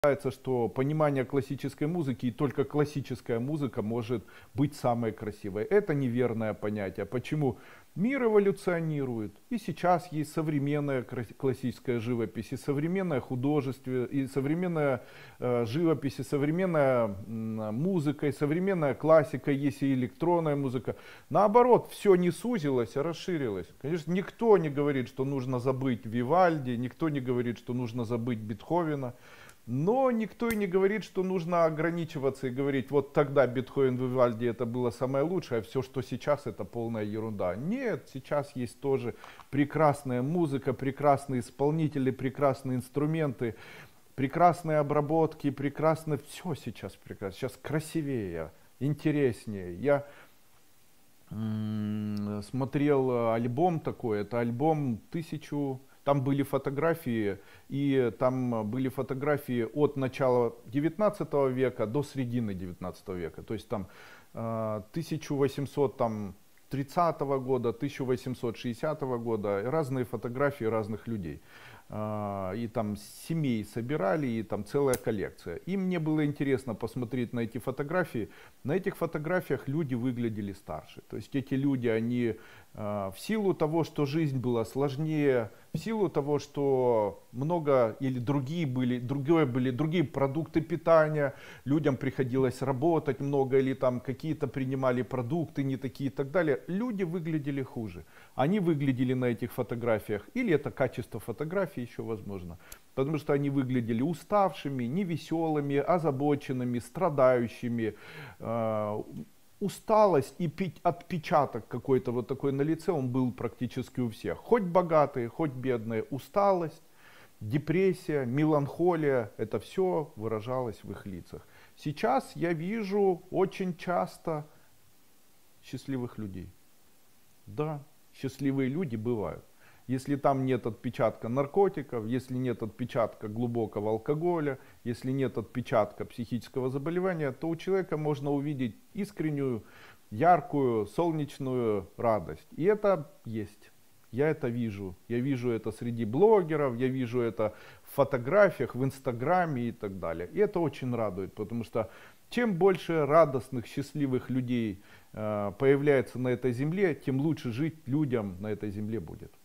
Считается, что понимание классической музыки и только классическая музыка может быть самой красивой. Это неверное понятие. Почему? Мир эволюционирует. И сейчас есть современная классическая живопись, и современное художество, и современная живопись, и современная музыка, и современная классика, есть и электронная музыка. Наоборот, все не сузилось, а расширилось. Конечно, никто не говорит, что нужно забыть Вивальди, никто не говорит, что нужно забыть Бетховена. Но никто и не говорит, что нужно ограничиваться и говорить, вот тогда Бетховен, Вивальди это было самое лучшее, а все, что сейчас, это полная ерунда. Нет, сейчас есть тоже прекрасная музыка, прекрасные исполнители, прекрасные инструменты, прекрасные обработки, прекрасно, все сейчас прекрасно, сейчас красивее, интереснее. Я смотрел альбом такой, это альбом 1000... Там были фотографии, и там были фотографии от начала 19 века до середины 19 века. То есть там 1830 года, 1860 года, разные фотографии разных людей. И там семей собирали, и там целая коллекция. И мне было интересно посмотреть на эти фотографии. На этих фотографиях люди выглядели старше. То есть эти люди, они в силу того, что жизнь была сложнее, в силу того, что много или другие продукты питания, людям приходилось работать много, или там какие-то принимали продукты не такие и так далее, люди выглядели хуже. Они выглядели на этих фотографиях, или это качество фотографии еще возможно, потому что они выглядели уставшими, невеселыми, озабоченными, страдающими. Усталость и отпечаток какой-то вот такой на лице, он был практически у всех. Хоть богатые, хоть бедные. Усталость, депрессия, меланхолия, это все выражалось в их лицах. Сейчас я вижу очень часто счастливых людей. Да, счастливые люди бывают. Если там нет отпечатка наркотиков, если нет отпечатка глубокого алкоголя, если нет отпечатка психического заболевания, то у человека можно увидеть искреннюю, яркую, солнечную радость. И это есть. Я это вижу. Я вижу это среди блогеров, я вижу это в фотографиях, в Инстаграме и так далее. И это очень радует, потому что чем больше радостных, счастливых людей появляется на этой земле, тем лучше жить людям на этой земле будет.